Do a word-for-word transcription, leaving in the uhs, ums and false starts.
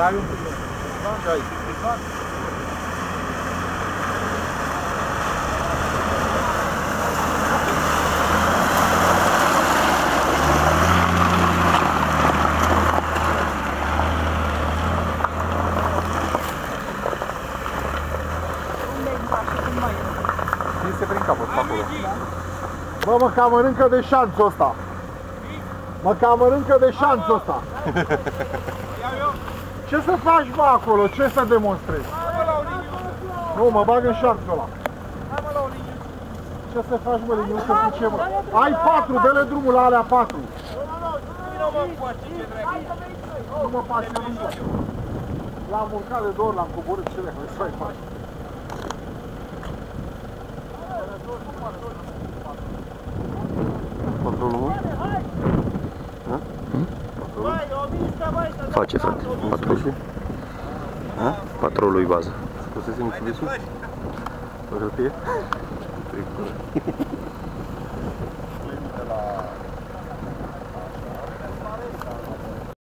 Dai un pic. Dai. Se prin capăt, pe acolo. Bă, mă cam mănâncă de șanțul ăsta. Mă cam mănâncă de șanțul ăsta. Ce să faci, bă, acolo? Ce să demonstrezi? Nu, mă bag în șanțul ăla. Ce să faci, mă, Liniu, să zice, mă? Ai patru, dă-le drumul la alea patru. Nu mă faci, eu nu știu. L-am urcat de două ori, l-am coborât, ce le să ai faci? Patrolul? Da? Hmm? Patrolul? Face, frate. Patrolul. Ha? Patrolul-i bază. Scosese Mitsubishi? O hârtie? Tricură.